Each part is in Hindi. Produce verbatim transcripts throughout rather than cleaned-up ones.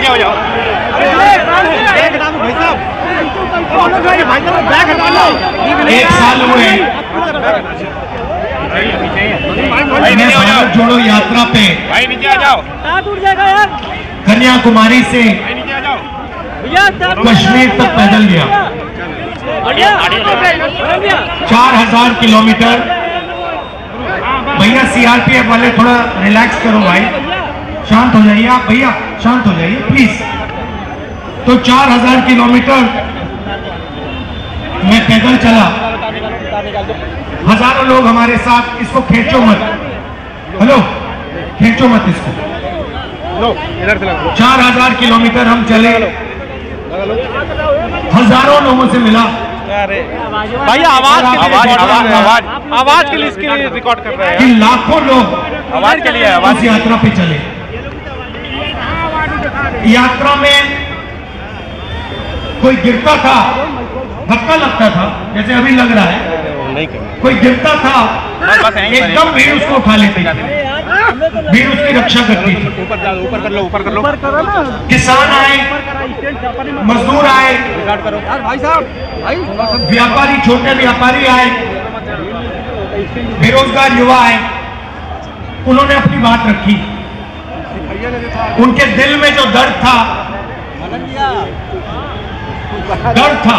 नीचे हो जाओ। एक साल हुए मैं भारत जोड़ो यात्रा पे भाई नीचे आ जाओ। कन्याकुमारी से नीचे आ जाओ। कश्मीर तक पैदल गया, चार हजार किलोमीटर। भैया सीआरपीएफ वाले थोड़ा रिलैक्स करो भाई, शांत हो जाइए आप भैया, शांत हो जाइए प्लीज। तो चार हजार किलोमीटर मैं पैदल चला, हजारों लोग हमारे साथ। इसको खींचो मत, हेलो खींचो मत इसको। चार हजार किलोमीटर हम चले, हजारों लोगों से मिला। भैया आवाज के लिए आवाज आवाज आवाज के लिए इसके लिए रिकॉर्ड कर रहे हैं कि लाखों लोग आवाज के लिए आवाज उस यात्रा पे चले। यात्रा में कोई गिरता था, धक्का लगता था, जैसे अभी लग रहा है, कोई गिरता था, एकदम भीड़ उसको उठा लेती, भीड़ उसकी रक्षा करती थी। ऊपर जाओ, ऊपर कर लो, ऊपर कर लो। किसान आए, मजदूर आए, भाई साहब, व्यापारी, छोटे व्यापारी आए, बेरोजगार युवा आए, उन्होंने अपनी बात रखी। उनके दिल में जो दर्द था, डर था,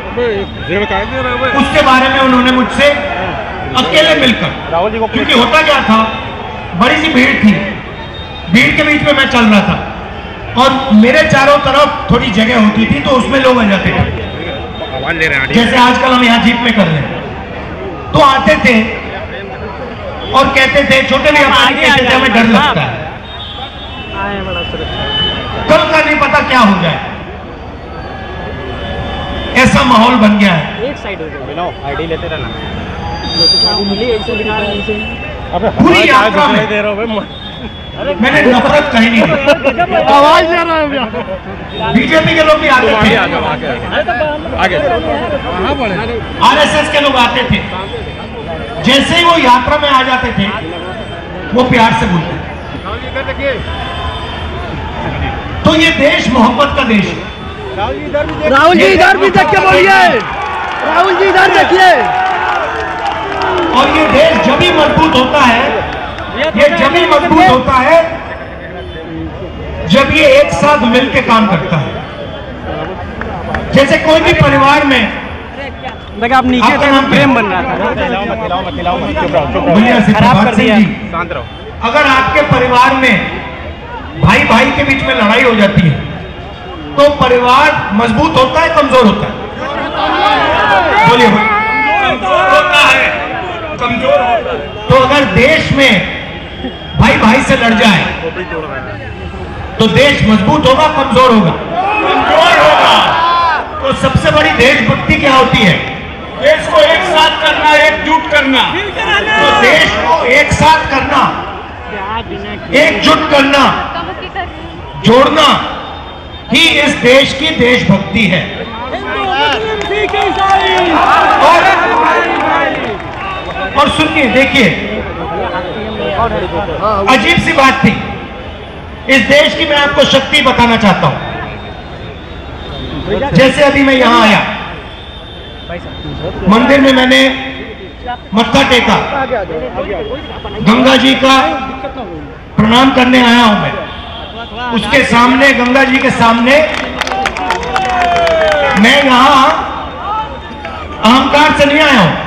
उसके बारे में उन्होंने मुझसे अकेले मिलकर, क्योंकि होता क्या था, बड़ी सी भीड़ थी, भीड़ के बीच में मैं चल रहा था और मेरे चारों तरफ थोड़ी जगह होती थी, तो उसमें लोग आ जाते थे, जैसे आजकल हम यहाँ जीप में कर रहे हैं। तो आते थे और कहते थे, छोटे व्यापारी कहते थे, हमें डर लगता है, कल का नहीं पता क्या हो जाए, ऐसा माहौल बन गया है। एक साइड हो आईडी लेते रहना। पूरी यात्रा में मैंने नफरत कहीं नहीं दी। आवाज दे रहा है। बीजेपी के लोग भी आते थे, आरएसएस के लोग आते थे, जैसे ही वो यात्रा में आ जाते थे वो प्यार से बोलते थे। तो ये देश मोहब्बत का देश है। राहुल जी इधर भी देख के बोलिए, राहुल जी इधर देखिए। और ये देश जब भी मजबूत होता है, ये जब भी मजबूत होता है जब ये एक साथ मिलकर काम करता है। जैसे कोई भी परिवार में, देखा आप नीचे आपका नाम प्रेम बन रहा था, खराब कर दिया। अगर आपके परिवार में भाई भाई के बीच में लड़ाई हो जाती है तो परिवार मजबूत होता है, कमजोर होता है? बोलिए, कमजोर होता है, कमजोर होता है। तो अगर देश में भाई भाई से लड़ जाए तो देश मजबूत होगा, कमजोर होगा? कमजोर होगा। तो सबसे बड़ी देशभक्ति क्या होती है? देश को एक साथ करना, एकजुट करना। तो देश को एक साथ करना, एकजुट करना, जोड़ना ही इस देश की देशभक्ति है। और, और सुनिए, देखिए, अजीब सी बात थी, इस देश की मैं आपको शक्ति बताना चाहता हूं। जैसे अभी मैं यहां आया, मंदिर में मैंने मत्था टेका, गंगा जी का प्रणाम करने आया हूं मैं। उसके सामने, गंगा जी के सामने मैं यहां अहंकार से नहीं आया हूं,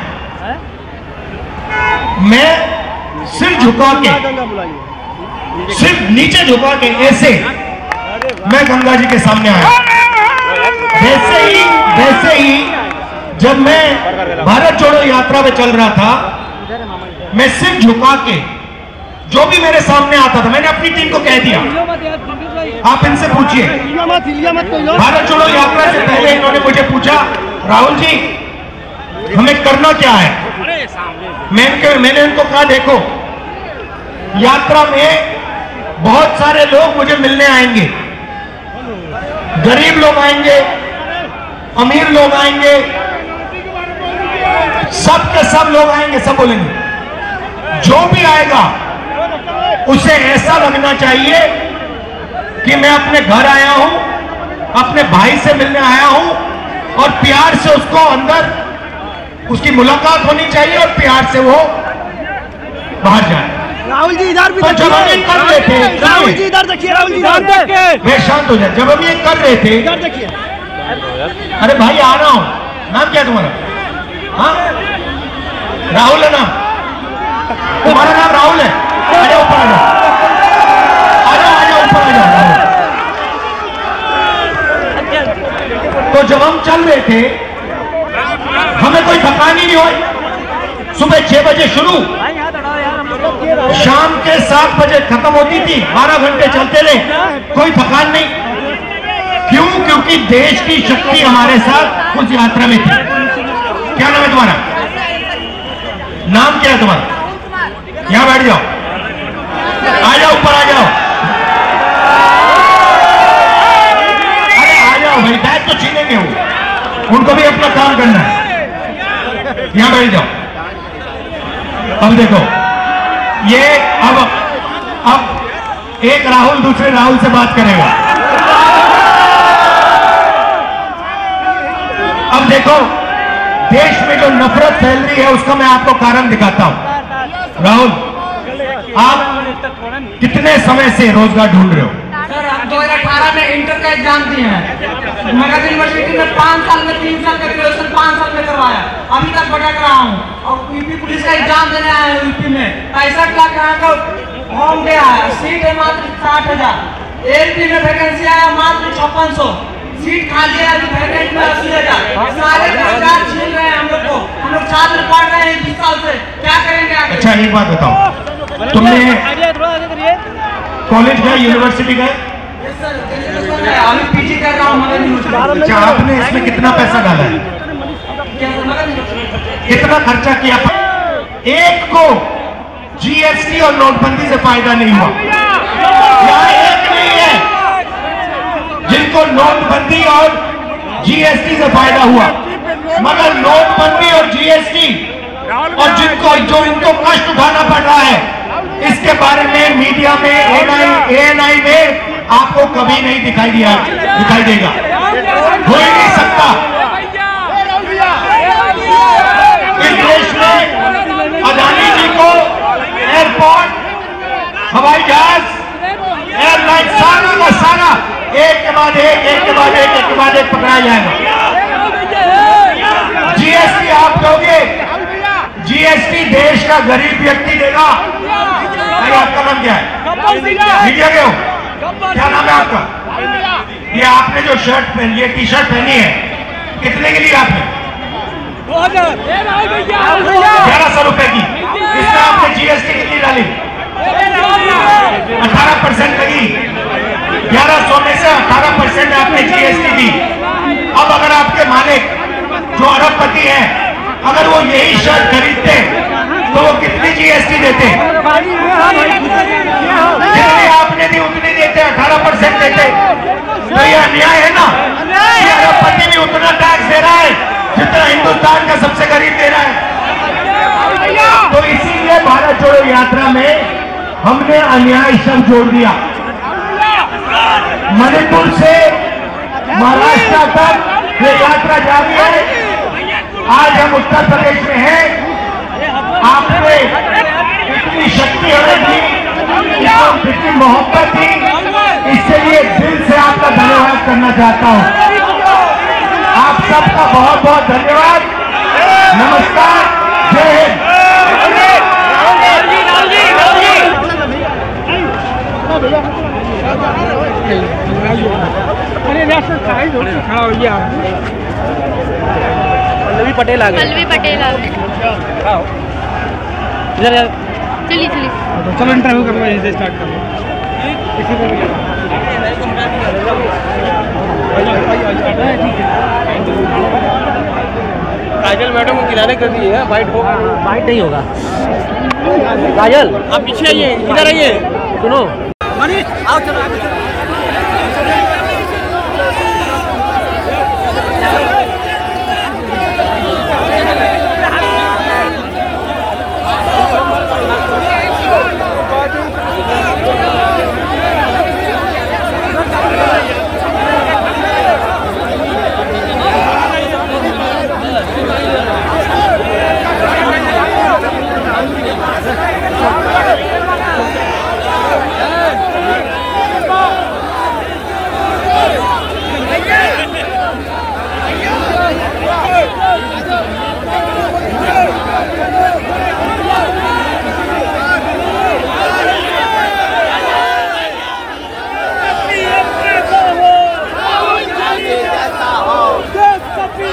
मैं सिर झुका के, सिर्फ नीचे झुका के ऐसे मैं गंगा जी के सामने आया। वैसे ही वैसे ही जब मैं भारत जोड़ो यात्रा में चल रहा था, मैं सिर झुका के जो भी मेरे सामने आता था, मैंने अपनी टीम को कह दिया, आप इनसे पूछिए। भारत जोड़ो यात्रा से पहले इन्होंने मुझे पूछा, राहुल जी हमें करना क्या है? मैं मैंने उनको कहा, देखो यात्रा में बहुत सारे लोग मुझे मिलने आएंगे, गरीब लोग आएंगे, अमीर लोग आएंगे, सब के सब लोग आएंगे, सब बोलेंगे। जो भी आएगा उसे ऐसा लगना चाहिए कि मैं अपने घर आया हूं, अपने भाई से मिलने आया हूं और प्यार से उसको अंदर उसकी मुलाकात होनी चाहिए और प्यार से वो बाहर जाए। राहुल जी इधर भी तो जब हम ये कर रहे थे, राहुल जी इधर देखिए, राहुल जी इधर देखिए, वे शांत हो जाए। जब हम ये कर रहे थे, इधर देखिए, अरे भाई आ रहा हूं, नाम क्या तुम्हारा? हाँ राहुल है नाम, तुम्हारा नाम राहुल है? आ जाओ ऊपर, आ जाओ आ जाओ आ जाओ ऊपर आ जाओ। तो जब हम चल रहे थे हमें कोई थकान ही नहीं हुई। सुबह छह बजे शुरू, शाम के सात बजे खत्म होती थी, बारह घंटे चलते रहे, कोई थकान नहीं। क्यों? क्योंकि देश की शक्ति हमारे साथ उस यात्रा में थी। क्या नाम है तुम्हारा? नाम क्या है तुम्हारा? यहां बैठ जाओ, आ जाओ ऊपर आ जाओ, अरे आ जाओ भाई, बैग तो छीनेंगे वो, उनको भी अपना काम करना है। यहां बैठ जाओ। अब देखो ये, अब अब एक राहुल दूसरे राहुल से बात करेगा। अब देखो देश में जो नफरत फैल रही है उसका मैं आपको कारण दिखाता हूं। राहुल, आप कितने समय से रोजगार ढूंढ रहे हो? सर हम दो हज़ार अठारह में इंटर का एग्जाम दिए हैं। मगध यूनिवर्सिटी में पाँच साल में तीन साल का ग्रेजुएशन पाँच साल में करवाया, अभी तक भटक रहा हूँ। और यूपी पुलिस का एग्जाम देने आया है यूपी में, पैंसठ लाख यहाँ का फॉर्म गया है, सीट है मात्र साठ हजार। एलपी में वैकेंसी आया मात्र छप्पन सौ, सीट खाली है अभी वैकेंट में अस्सी हजार। सारे रोजगार छीन रहे हैं हम लोग को, हम लोग छात्र पढ़ रहे हैं बीस साल से, क्या करेंगे आगे? अच्छा एक बात बताओ, तुमने कॉलेज गए, यूनिवर्सिटी गए? अभी पीजी कर रहा हूँ मगध यूनिवर्सिटी। अच्छा, आपने इसमें कितना पैसा डाला है? कितना खर्चा किया? एक को जीएसटी और नोटबंदी से फायदा नहीं हुआ। यहाँ एक नहीं है जिनको नोटबंदी और जीएसटी से फायदा हुआ, मगर नोटबंदी और जीएसटी और जिनको जो इनको कष्ट उठाना पड़ रहा है, इसके बारे में मीडिया में एएनआई एएनआई में आपको कभी नहीं दिखाई दिया दिखाई देगा, हो ही नहीं सकता। इस देश में अदानी जी को एयरपोर्ट, हवाई जहाज, एयरलाइन सारा का सारा एक के बाद एक एक के बाद एक एक के बाद एक पकड़ाया जाएगा। जीएसटी आप दोगे, जीएसटी देश का गरीब व्यक्ति देगा। आपका नाम क्या है? मीडिया के हो? क्या नाम है आपका? ये आपने जो शर्ट पहनी, ये टी शर्ट पहनी है, कितने के लिए आपने? ग्यारह सौ रुपए की। इसमें आपने जीएसटी कितनी डाली? अठारह परसेंट लगी। ग्यारह सौ में से अठारह परसेंट आपने जीएसटी दी। अब अगर आपके मालिक जो अरबपति हैं, अगर वो यही शर्ट खरीदते तो वो कितनी जीएसटी देते? जितनी आपने दी उतनी देते, अठारह परसेंट देते। तो ये अन्याय है ना? ये अरबपति भी उतना टैक्स दे रहा है जितना हिंदुस्तान का सबसे गरीब दे रहा है। तो इसीलिए भारत जोड़ो यात्रा में हमने अन्याय शब्द जोड़ दिया। मणिपुर से महाराष्ट्र तक ये यात्रा जारी है। आज हम उत्तर प्रदेश में हैं। आपने इतनी शक्ति हमें दी, इतनी मोहब्बत दी, इसके लिए दिल से आपका धन्यवाद करना चाहता हूं। आप सबका बहुत बहुत धन्यवाद। नमस्कार, जय हिंद। पल्लवी पटेल आ गए। पल्लवी पटेल आ गए। इधर यार, चलिए चलिए चलो इंटरव्यू कर लो, यहीं से स्टार्ट कर लो। काजल मैडम को किनारे कर दिए है, वाइट हो फाइट नहीं होगा। काजल आप पीछे आइए, इधर आइए। सुनो मनीष, आओ चलो आगे चलो।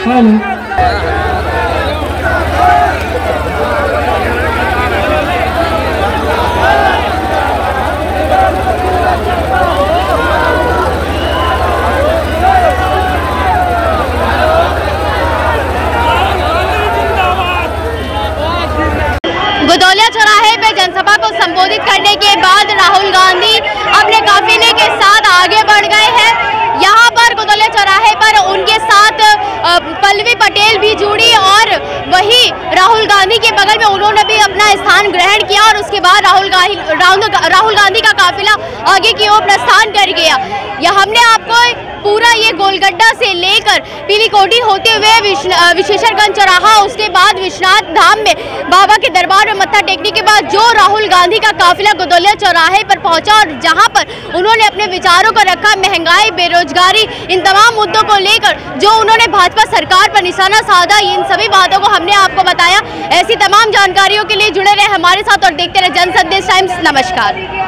गुदौलिया चौराहे पे जनसभा को संबोधित करने के बाद राहुल गांधी अपने काफिले के साथ आगे बढ़ गए हैं। यहाँ पर गुदौलिया चौराहे पर उनके साथ पल्लवी पटेल भी जुड़ी और वही राहुल गांधी के बगल में उन्होंने भी अपना स्थान ग्रहण किया और उसके बाद राहुल गांधी राहुल गांधी का काफिला आगे की ओर प्रस्थान कर गया। यह हमने आपको पूरा ये गोलगड्ढा से लेकर पीलीकोटी होते हुए विशेषरगंज चौराहा, उसके बाद विश्वनाथ धाम में बाबा के दरबार में मत्था टेकने के बाद जो राहुल गांधी का काफिला गुदौलिया चौराहे पर पहुंचा और जहां पर उन्होंने अपने विचारों को रखा, महंगाई, बेरोजगारी, इन तमाम मुद्दों को लेकर जो उन्होंने भाजपा सरकार पर निशाना साधा, इन सभी बातों को हमने आपको बताया। ऐसी तमाम जानकारियों के लिए जुड़े रहे हमारे साथ और देखते रहे जन संदेश टाइम्स। नमस्कार।